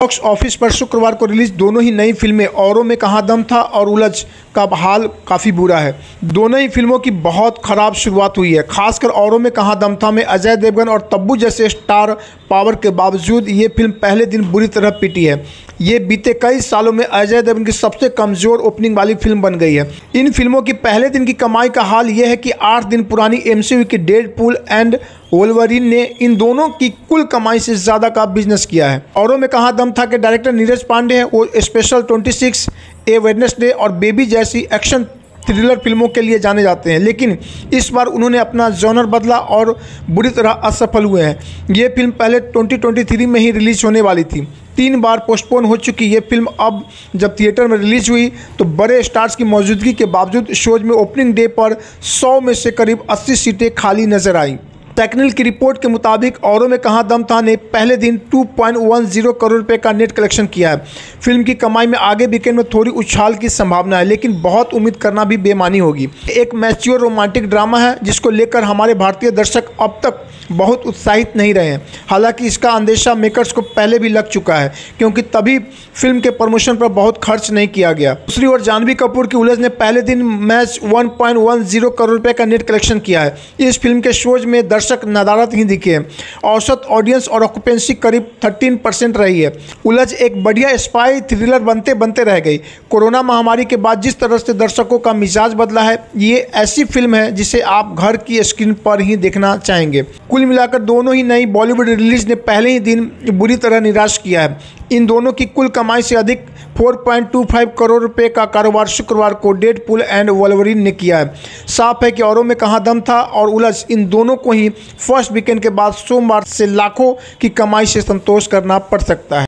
Box office पर शुक्रवार को रिलीज दोनों ही नई फिल्में औरों में कहाँ दम था और उलझ का हाल काफ़ी बुरा है। दोनों ही फिल्मों की बहुत खराब शुरुआत हुई है। खासकर औरों में कहाँ दम था में अजय देवगन और तब्बू जैसे स्टार पावर के बावजूद ये फिल्म पहले दिन बुरी तरह पिटी है। ये बीते कई सालों में अजय देवगन की सबसे कमज़ोर ओपनिंग वाली फिल्म बन गई है। इन फिल्मों की पहले दिन की कमाई का हाल ये है कि 8 दिन पुरानी MCU की डेडपूल एंड वोल्वरिन ने इन दोनों की कुल कमाई से ज़्यादा का बिजनेस किया है। औरों में कहाँ दम था के डायरेक्टर नीरज पांडे हैं। वो स्पेशल 26, ए वेडनेसडे और बेबी जैसी एक्शन थ्रिलर फिल्मों के लिए जाने जाते हैं, लेकिन इस बार उन्होंने अपना जॉनर बदला और बुरी तरह असफल हुए हैं। ये फिल्म पहले 2023 में ही रिलीज होने वाली थी। 3 बार पोस्टपोन हो चुकी ये फिल्म अब जब थिएटर में रिलीज हुई तो बड़े स्टार्स की मौजूदगी के बावजूद शोज में ओपनिंग डे पर 100 में से करीब 80 सीटें खाली नजर आई। टेक्निकल की रिपोर्ट के मुताबिक औरों में कहाँ दम था ने पहले दिन 2.10 करोड़ रुपए का नेट कलेक्शन किया है। फिल्म की कमाई में आगे वीकेंड में थोड़ी उछाल की संभावना है, लेकिन बहुत उम्मीद करना भी बेमानी होगी। एक मैच्योर रोमांटिक ड्रामा है जिसको लेकर हमारे भारतीय दर्शक अब तक बहुत उत्साहित नहीं रहे हैं। हालांकि इसका अंदेशा मेकर्स को पहले भी लग चुका है, क्योंकि तभी फिल्म के प्रमोशन पर बहुत खर्च नहीं किया गया। दूसरी ओर जानवी कपूर की उलझ ने पहले दिन मैच 1.10 करोड़ रुपए का नेट कलेक्शन किया है। इस फिल्म के शोज में दर्शक नदारत ही दिखे हैं। औसत ऑडियंस और ऑक्यूपेंसी करीब 13% रही है। उलझ एक बढ़िया स्पाई थ्रिलर बनते बनते रह गई। कोरोना महामारी के बाद जिस तरह से दर्शकों का मिजाज बदला है, ये ऐसी फिल्म है जिसे आप घर की स्क्रीन पर ही देखना चाहेंगे। कुल मिलाकर दोनों ही नई बॉलीवुड रिलीज ने पहले ही दिन बुरी तरह निराश किया है। इन दोनों की कुल कमाई से अधिक 4.25 करोड़ रुपए का कारोबार शुक्रवार को डेडपूल एंड वोल्वरिन ने किया है। साफ है कि औरों में कहाँ दम था और उलझ इन दोनों को ही फर्स्ट वीकेंड के बाद सोमवार से लाखों की कमाई से संतोष करना पड़ सकता है।